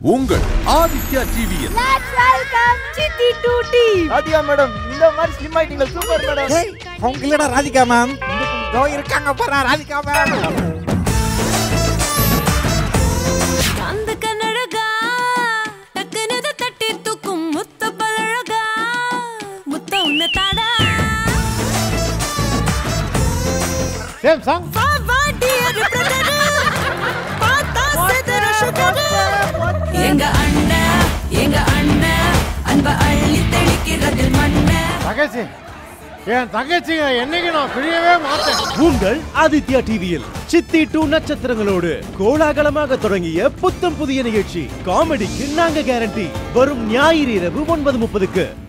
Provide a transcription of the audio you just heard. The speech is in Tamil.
உங்கள் ஆதித்யா டிவியில். Let's welcome Chitti Tutti. Radhika madam, இந்த மாதிரி ஸ்லிம் ஆயிட்டீங்க, சூப்பர் மேடம். ஏய், அவங்க இல்லடா ராதிகா மேம். இதோ இருக்காங்க பாரு ராதிகா மேம். அந்த கண்ணழகா டக்குனது தட்டி தூக்கும் முத்த பழகா முத்த உன்ன தாடா. Same song. வா வா டியர் பிரதர் பாத்தா செதற சுகர். எங்க அண்ணன் அன்ப அள்ளி தெளிக்கிறது மண்ண. தங்கச்சி, என் தங்கச்சிங்க என்னைக்கு நான் பிரியவே மாட்டேன். உங்கள் ஆதித்யா டிவியில் சித்தி 2 நட்சத்திரங்களோடு கோலாகலமாக தொடங்கிய புத்தம் புதிய நிகழ்ச்சி காமெடிக்கு நாங்க கேரண்டி. வரும் ஞாயிறு இரவு 9:30க்கு.